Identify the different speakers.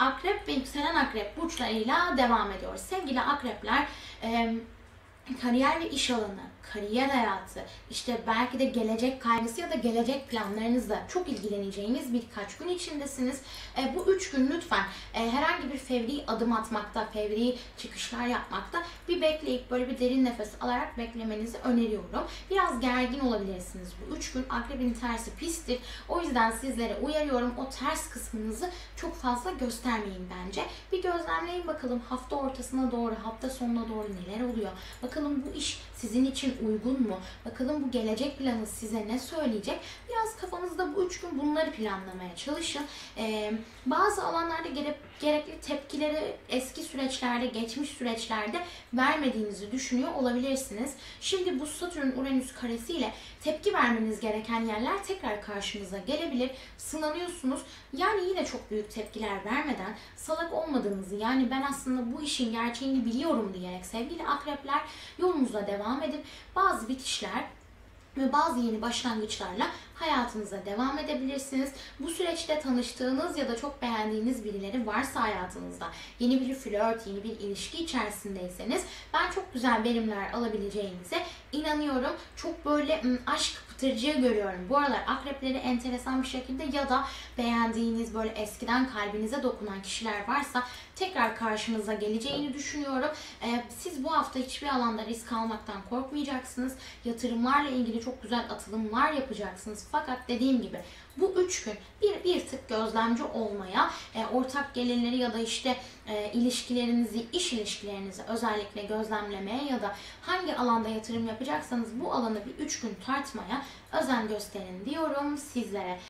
Speaker 1: akrep ve yükselen akrep burçlarıyla devam ediyoruz. Sevgili akrepler, kariyer ve iş alanı, kariyer hayatı, işte belki de gelecek kaygısı ya da gelecek planlarınızla çok ilgileneceğiniz birkaç gün içindesiniz. Bu 3 gün lütfen herhangi bir fevri adım atmakta, fevri çıkışlar yapmakta bir bekleyip böyle bir derin nefes alarak beklemenizi öneriyorum. Biraz gergin olabilirsiniz bu 3 gün. Akrebin tersi pistir. O yüzden sizlere uyarıyorum, o ters kısmınızı çok fazla göstermeyin bence. Bir gözlemleyin bakalım hafta ortasına doğru, hafta sonuna doğru neler oluyor. Bakalım bu iş sizin için uygun mu? Bakalım bu gelecek planı size ne söyleyecek? Biraz kafanızda bu 3 gün bunları planlamaya çalışın. Bazı alanlarda gerekli tepkileri eski süreçlerde, geçmiş süreçlerde vermediğinizi düşünüyor olabilirsiniz. Şimdi bu Satürn-Uranüs karesiyle tepki vermeniz gereken yerler tekrar karşınıza gelebilir. Sınanıyorsunuz. Yani yine çok büyük tepkiler vermeden salak olmadığınızı, yani ben aslında bu işin gerçeğini biliyorum diyerek sevgili akrepler yolunuza devam edip bazı bitişler ve bazı yeni başlangıçlarla hayatınıza devam edebilirsiniz. Bu süreçte tanıştığınız ya da çok beğendiğiniz birileri varsa hayatınızda, yeni bir flört, yeni bir ilişki içerisindeyseniz ben çok güzel verimler alabileceğinize inanıyorum. Çok böyle aşk pıtırcığı görüyorum. Bu aralar akrepleri enteresan bir şekilde ya da beğendiğiniz böyle eskiden kalbinize dokunan kişiler varsa tekrar karşınıza geleceğini düşünüyorum. Siz bu hafta hiçbir alanda risk almaktan korkmayacaksınız. Yatırımlarla ilgili çok güzel atılımlar yapacaksınız. Fakat dediğim gibi bu 3 gün bir tık gözlemci olmaya, ortak gelirleri ya da işte ilişkilerinizi, iş ilişkilerinizi özellikle gözlemlemeye ya da hangi alanda yatırım yapacaksanız bu alanı bir 3 gün tartmaya özen gösterin diyorum sizlere.